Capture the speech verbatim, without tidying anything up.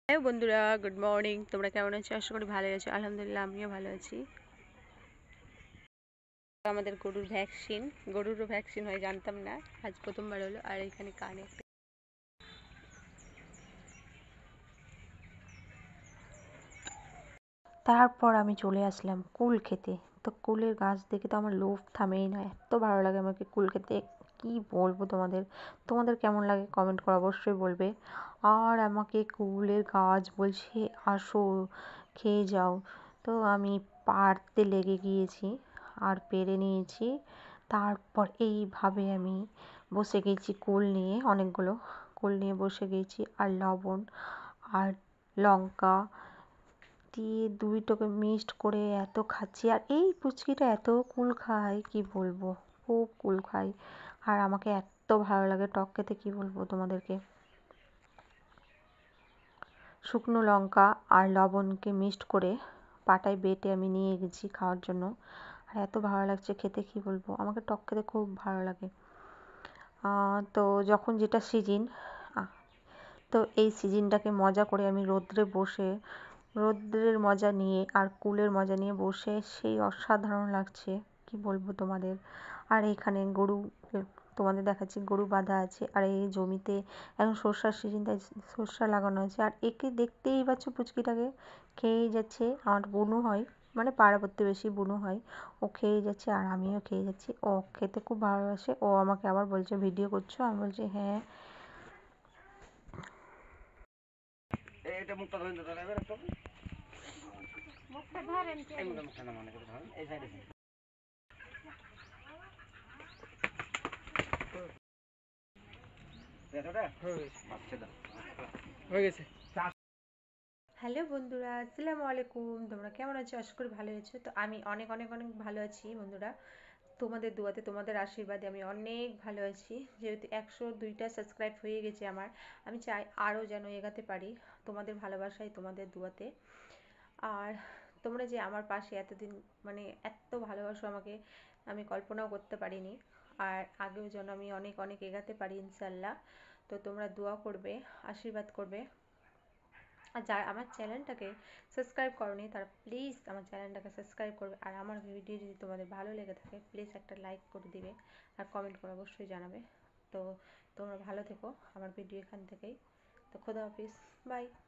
Hello বন্ধুরা, good morning. তোমরা কেমন আছো? আশা করি ভালো আছো। আলহামদুলিল্লাহ আমিও ভালো আছি। আমাদের গরুর ভ্যাকসিন, গরুরও ভ্যাকসিন হয় জানতাম না, আজ প্রথমবার হলো। আর এখানে কানে একটা তারপর আমি চলে আসলাম কুল খেতে। তো কুলের গাছ দেখে তো আমার লোভ থামেই না, এত ভালো লাগে আমাকে কুল খেতে। কি বলবো তোমাদের, তোমাদের কেমন লাগে কমেন্ট করে অবশ্যই বলবে। আর আমাকে কুলের গাছ বলছে আসো খেয়ে যাও। তো আমি পাড়তে লেগে গিয়েছি আর পেরে নিয়েছি। তারপর এইভাবে আমি বসে গেছি কুল নিয়ে, অনেকগুলো কুল নিয়ে বসে গেছি আর লবণ আর লঙ্কা দিয়ে দুইটাকে মিক্সড করে এত খাচ্ছি। আর এই পুচকিটা এত কুল খায় কি বলবো, খুব কুল খায়। আর আমাকে এত ভালো লাগে টক খেতে, কি বলবো তোমাদেরকে। শুকনো লঙ্কা আর লবণকে মিক্সড করে পাটায় বেটে আমি নিয়ে গেছি খাওয়ার জন্য। আর এত ভালো লাগছে খেতে, কি বলবো, আমাকে টক খেতে খুব ভালো লাগে। তো যখন যেটা সিজন, তো এই সিজনটাকে মজা করে আমি রোদ্রে বসে, রৌদ্রের মজা নিয়ে আর কুলের মজা নিয়ে বসে সেই অসাধারণ লাগছে, কি বলবো তোমাদের। আর এখানে গরু তোমাদের দেখাচ্ছি, গরু বাঁধা আছে। আর এই জমিতে এখন সর্ষার সিজন, তাই সর্ষা লাগানো আছে। আর একে দেখতেই পাচ্ছ, পুচকিটাকে খেয়েই যাচ্ছে। আমার বুনু হয়, মানে পাড়া প্রতিবেশী বুনু হয়, ও খেয়ে যাচ্ছে আর আমিও খেয়ে যাচ্ছি। ও খেতে খুব ভালোবাসে। ও আমাকে আবার বলছে ভিডিও করছো, আমি বলছি হ্যাঁ। এটা মুখটা ধরেন, দাদা এবার একটু মুখটা ধরেন, এই মুখটা না মনে করে ধরেন, এই সাইডে এতটা হয়ে গেছে, আচ্ছা দাও হয়ে গেছে। হ্যালো বন্ধুরা, আসসালামু আলাইকুম। তোমরা কেমন আছো? আশা করি ভালো আছো। তো আমি অনেক অনেক অনেক ভালো আছি বন্ধুরা। তোমাদের দোয়াতে, তোমাদের আশীর্বাদে আমি অনেক ভালো আছি। যেহেতু একশো দুইটা সাবস্ক্রাইব হয়ে গেছে আমার, আমি চাই আরও যেন এগাতে পারি তোমাদের ভালোবাসায়, তোমাদের দোয়াতে। আর তোমরা যে আমার পাশে এতদিন, মানে এত ভালোবাসো আমাকে, আমি কল্পনাও করতে পারিনি। আর আগেও যেন আমি অনেক অনেক এগাতে পারি ইনশাল্লাহ। তো তোমরা দোয়া করবে, আশীর্বাদ করবে। আর যারা আমার চ্যানেলটাকে সাবস্ক্রাইব করনি, তারা প্লিজ আমার চ্যানেলটাকে সাবস্ক্রাইব করবে। আর আমার ভিডিও যদি তোমাদের ভালো লেগে থাকে, প্লিজ একটা লাইক করে দিবে আর কমেন্ট করে অবশ্যই জানাবে। তো তোমরা ভালো থেকো, আমার ভিডিও এখান থেকেই। তো খোদা হাফিজ, বাই।